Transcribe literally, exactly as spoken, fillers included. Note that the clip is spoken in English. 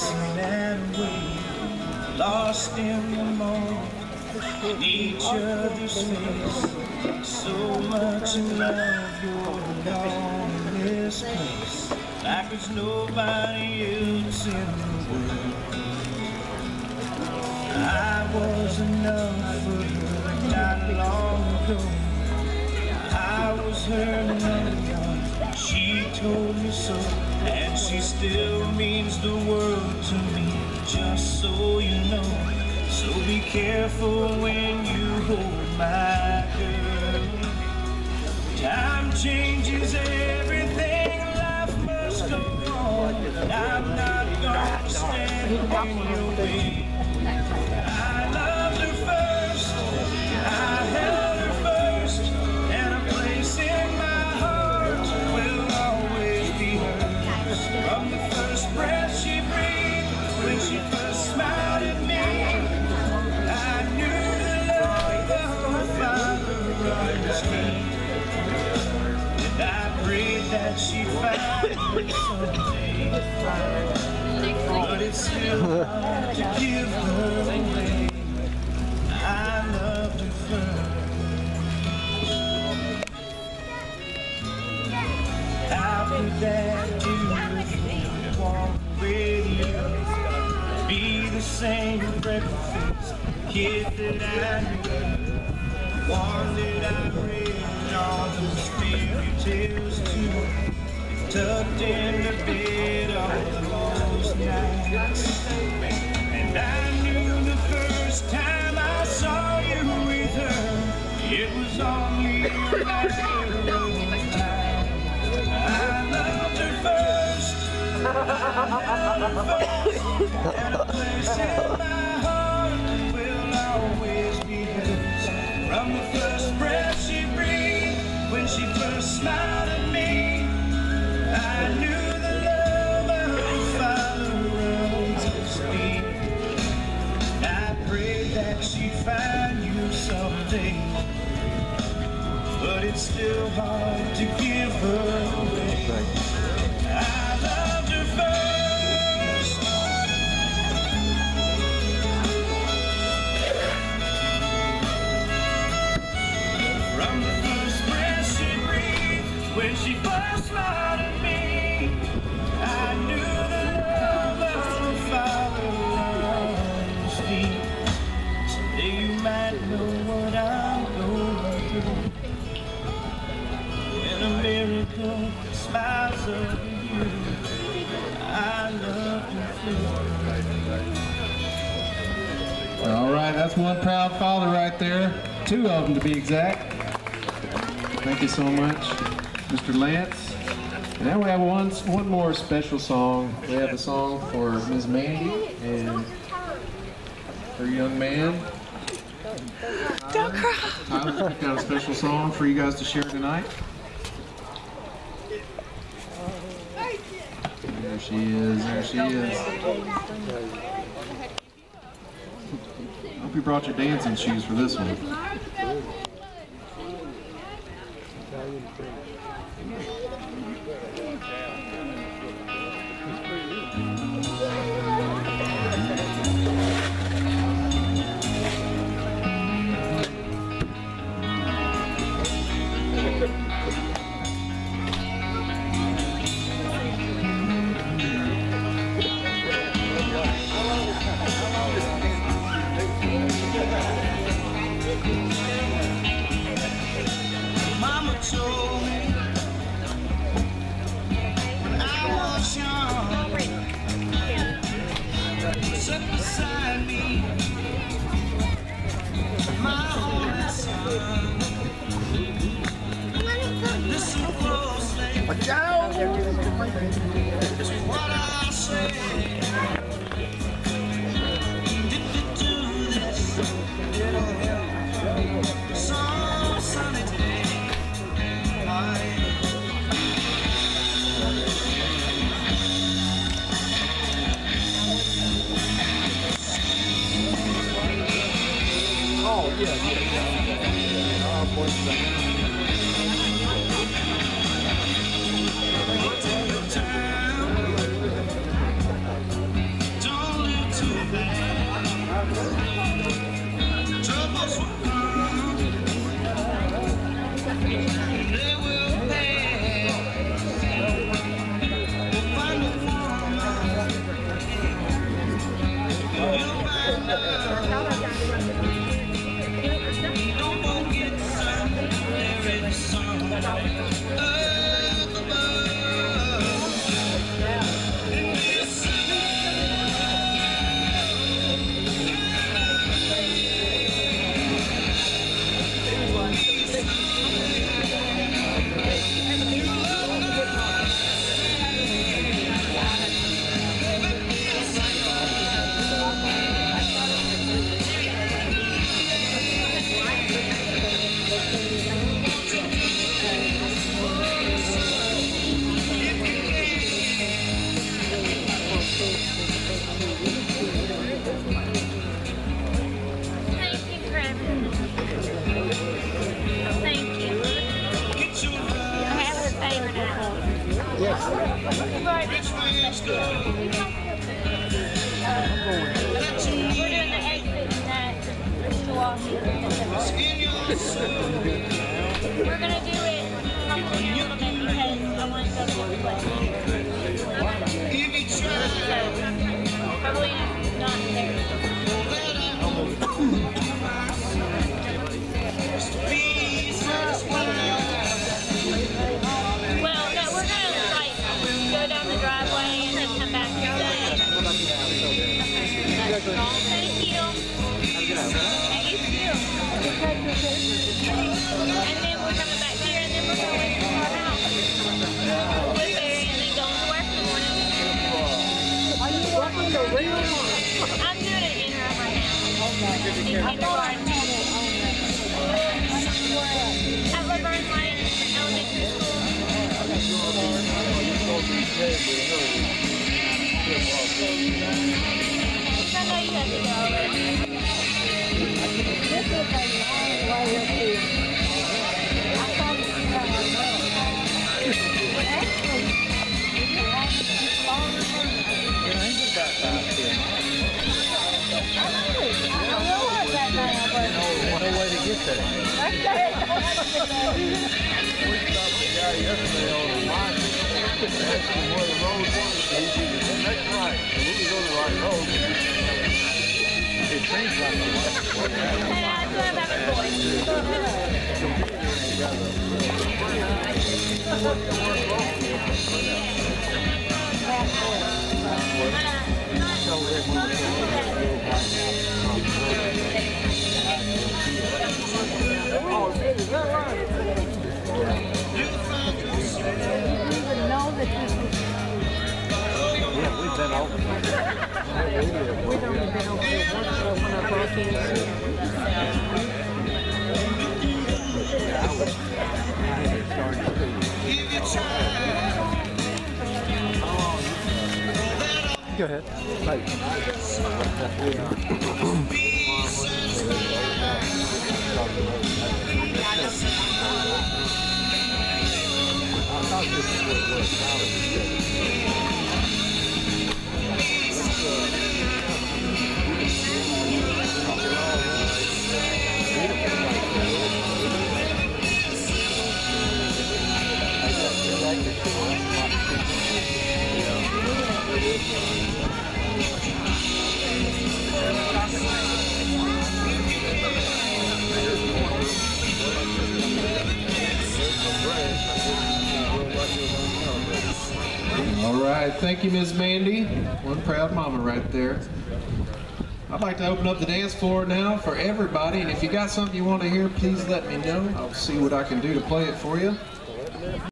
dancing that way, lost in the moment, in each other's face. So much in love, you're alone in this place, like there's nobody else in the world. I was enough for her not long ago. I was her number one, she told me so, and she still means the world to me, just so you know. So be careful when you hold my girl. Time changes everything, life must go on, and I'm not gonna stand in your way. I loved her first, I held her first, and a place in my heart will always be hers. From the first breath she breathed, when she first smiled at me, I knew the love of her father runs deep. And I prayed that she'd find her someday, but it's still hard to give her away. I loved her first. How could that do if you walk with you? Be the same freckle-faced kid that I knew, one that I read all those fairy tales to, tucked in the bed all those nights. And I knew the first time I saw you with her, it was only a matter of time. I loved her first, I held her first, and a place in my heart will always be hers. From the first breath she breathed, when she first smiled at me, I knew the love of her father runs deep. I prayed that she'd find you someday, but it's still hard to give her away. I loved her first. From the first breath she breathed, when she first smiled at me, I knew the love of her father runs deep. Someday you might know what I'm going through, when a miracle smiles over you. I love you too. All right, that's one proud father right there. Two of them to be exact. Thank you so much, Mister Lance. And now we have one, one more special song. We have a song for Miz Mandy and her young man. Don't cry. Tyler picked out a special song for you guys to share tonight. There she is, there she is. I hope you brought your dancing shoes for this one. Mama told me when I was young, sit beside me, my only son. Listen closely to what I say. Did you do this some sunny day? Oh, yeah, yeah, yeah. Oh, boy. Troubles will come, and they will pass. We'll find a woman, you'll find love. Don't forget somewhere in the sun up above. We're gonna do it probably in a little bit because I want to go to the place. Probably not there. Well, no, we're gonna like go down the driveway and then come back and stay. Thank you. Thank you too. And then we're coming back here, and then we're going to our house. Live there, and then going to work in the morning. Are you working the real one? I'm doing an interim right now. In kindergarten. At Laverne Lane Elementary School. I know you have to go. This is a long way up here. I thought it was actually, it's a long, longer road. I don't know what that now, but No way to get there. that's there. We stopped the guy yesterday on the line. Asked him where the road was. He said, the next right. So we was on the right road. It seems like the right road. And that's what I'm having boys. Oh, is that right? Yeah, we've been over there. We've only been over here once, so when I broke in. Go ahead. All right, thank you, Miz Mandy. One proud mama right there. I'd like to open up the dance floor now for everybody, and if you got something you want to hear, please let me know. I'll see what I can do to play it for you.